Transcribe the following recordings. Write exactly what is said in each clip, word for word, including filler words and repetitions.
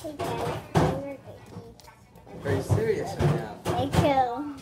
Hey guys, I'm your baby. I'm very serious right now. Me too.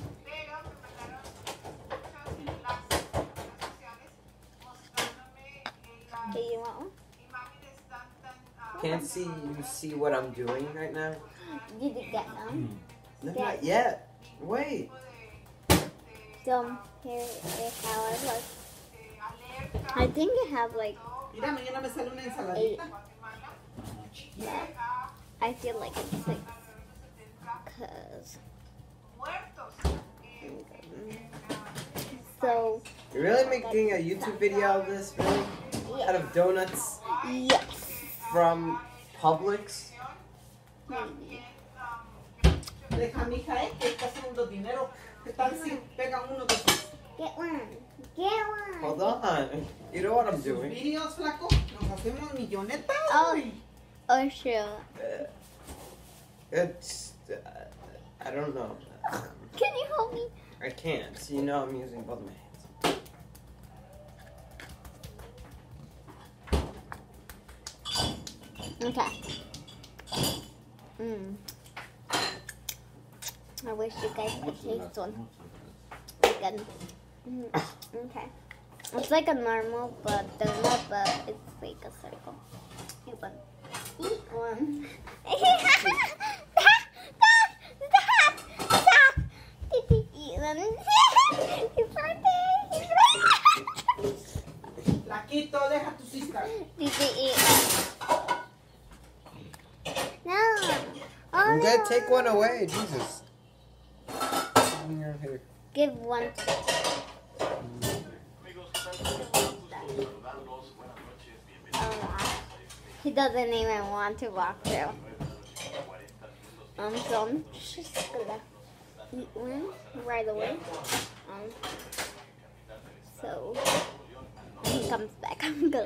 Do you want one? Can't see you see what I'm doing right now? Did you get them? No, Yeah. not yet. Wait. So here is how it looks. I think it have like Mira, mañana me sale una eight. ensaladita. But I feel like it's six. Cause so You're really making a YouTube video of this, really? Out of donuts yes. from Publix? Maybe. Deja, mija, eh, que está haciendo dinero. ¿Qué tal si pegan uno de sus Get one. Get one. Hold on. You know what I'm doing? vídeos, flaco? Nos hacemos millonetas. Oh, oh sure. Uh, it's... Uh, I don't know. Um, Can you help me? I can't. So you know I'm using both my hands. Okay. Mm. I wish you guys could taste one. Good. Mm. Okay. It's like a normal but donut, but it's like a circle. Eat one. Eat one. Stop! Stop! Stop! Did you eat one? You farted! You farted! Flaquito, deja tu sister. Did you eat one? No. Oh, I'm no. gonna take one away. Jesus. Here, here. Give one. Oh, he doesn't even want to walk through. Um, so I'm just gonna eat one right away. Um, so when he comes back, I'm gonna.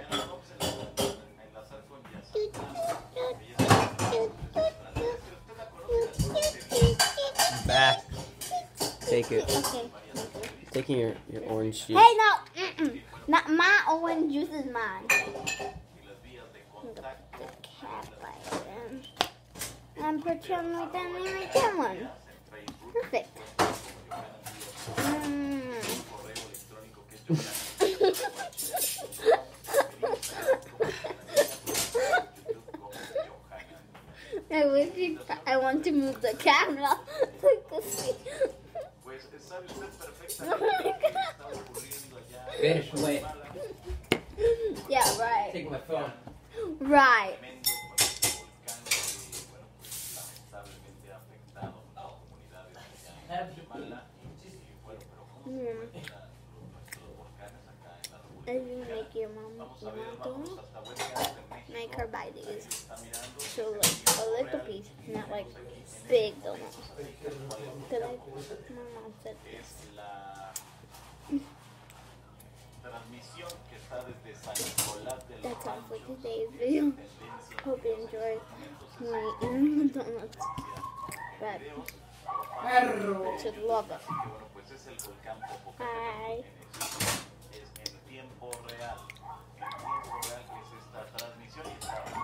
Back. Take it. Okay. Taking your, your orange juice. Hey, no! Mm-mm. Not my orange juice is mine. I'm gonna put the cat right in. And pretend we didn't even get one. Perfect. Mm. I wish you, I want to move the camera. Oh my God. Finish, wait. Yeah, right. Take my phone. Right. Mm. I think make your mom, your mom do make her buy these. So like a little piece, not like big donuts. Cause I, my mom said this. That's all for today's video. Hope you enjoyed my eating donuts. But you should love it. Bye. En tiempo real, en tiempo real que es esta transmisión y está